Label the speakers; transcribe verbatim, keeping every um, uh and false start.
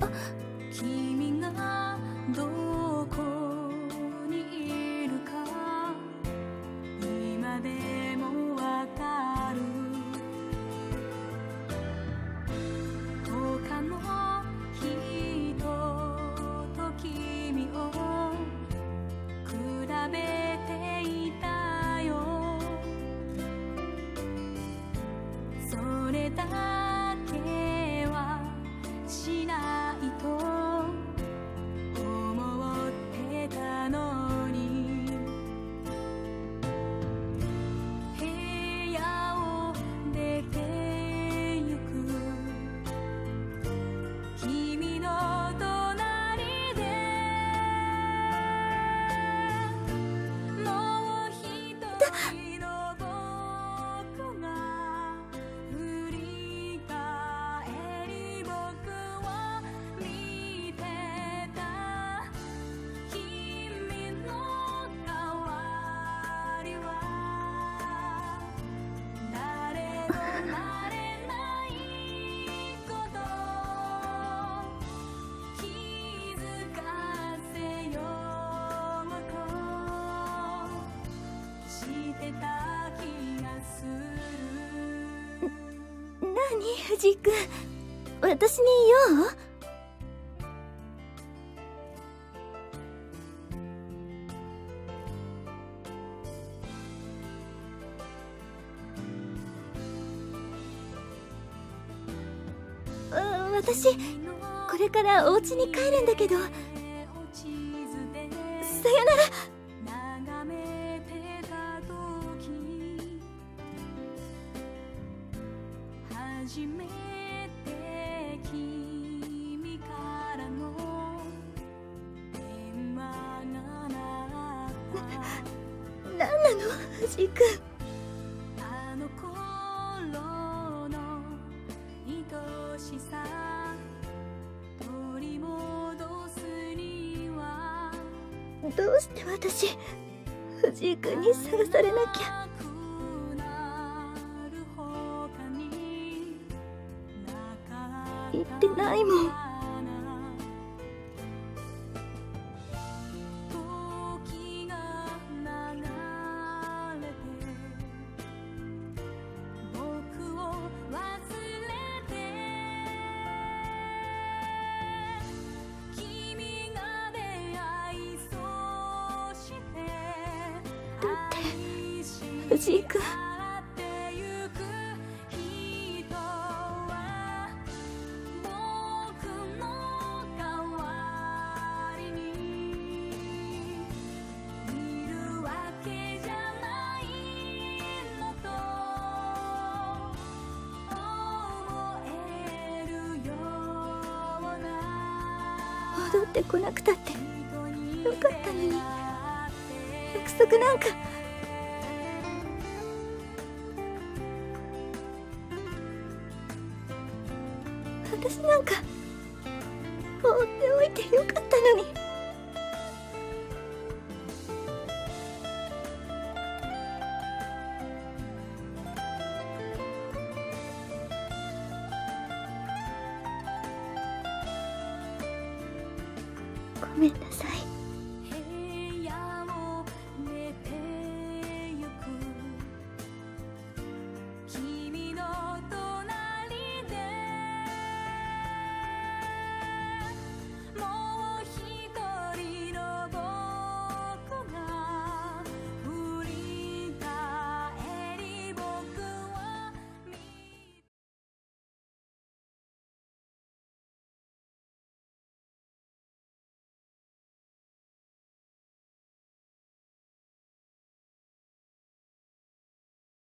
Speaker 1: 君がどこにいるか今でもわかる。他の人と君を比べていたよ。それだけはしないと思ってたのに。部屋を出てゆく君の隣でもう一人の僕が振り返り僕を見てた。君の代わりは誰もなれないこと気づかせようとしてた気がする。
Speaker 2: 何、藤井君、私に言おう？うん、私これからお家に帰るんだけど、さよなら。
Speaker 1: 眺めてた時初めて君からの電話が鳴った。
Speaker 2: 何なの、藤井君。
Speaker 1: あの頃の愛しさ取り戻すには
Speaker 2: どうして私、藤井君に探されなきゃ。言ってないもん。
Speaker 1: 時が流れて僕を忘れて君が出会いそうして愛し
Speaker 2: 藤井君、戻ってこなくたってよかったのに。約束なんか。私なんか放っておいてよかったのに。ごめんなさい。